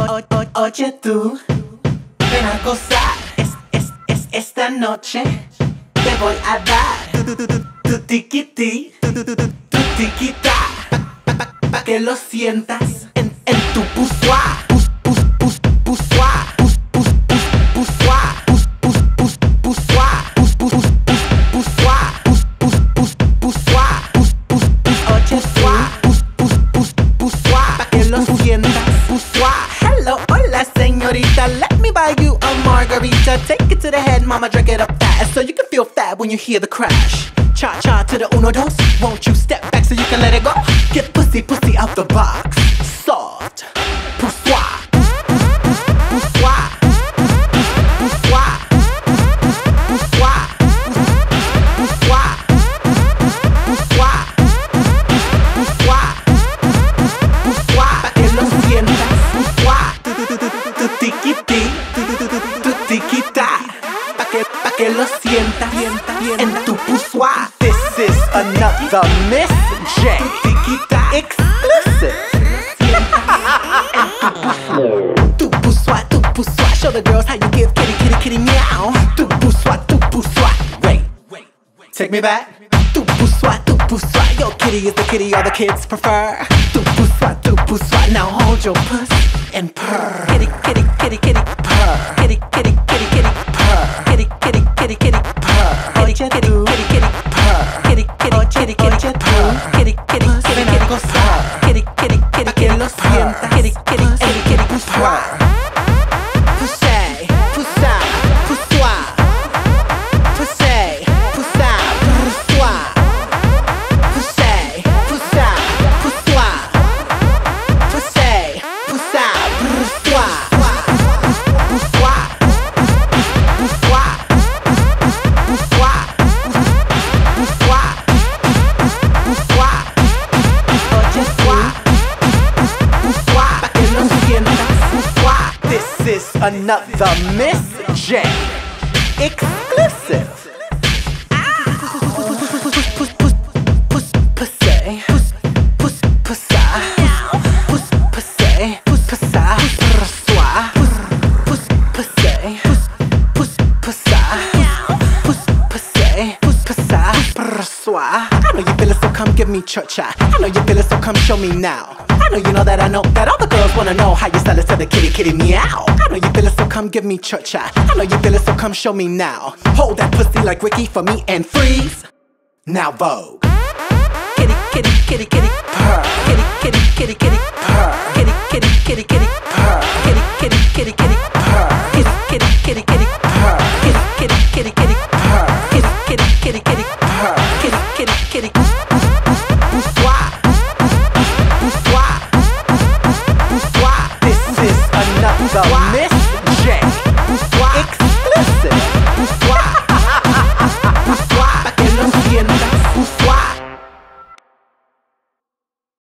Oye tú, ven a gozar. Esta noche te voy a dar tu tiquití, tu tiquita, pa' que lo sientas en tu pusua. Hello, hola, señorita. Let me buy you a margarita. Take it to the head, mama, drink it up fast, so you can feel fat when you hear the crash. Cha cha to the uno dos. Won't you step back so you can let it go? Get pussy out the box. Soft. Poussoir. Poussoir. Poussoir. Poussoir. Poussoir. Poussoir. Poussoir. Pa' que lo sientas. Tu tiquití, tu tiquita, pa' que lo sientas en tu pusua. This is another Miss J exclusive. Tu pusua, show the girls how you give kitty meow. Tu pusua, wait, take me back. Tu pusua, your kitty is the kitty all the kids prefer. Tu pusua, now hold your puss and purr. Kitty, purr. Kitty, purr. Kitty, purr. Kitty, purr. Kitty, purr. Kitty, que lo sientas. Kitty, purr. Pussy, pussa, pussoir. Pussy, pussa, pussoir. Pussy, pussa, pussoir. Pussy, pussa, pussoir. This is another Miss J exclusive. I know you feel it, so come give me cha-cha. I know you feel it, so come show me now. I know you know that I know that all the girls wanna know how you sell it to the kitty meow. I know you feel it, so come give me cha-cha. I know you feel it, so come show me now. Hold that pussy like Ricky for me and freeze. Now Vogue. Kitty, purr. Kitty, purr. Kitty,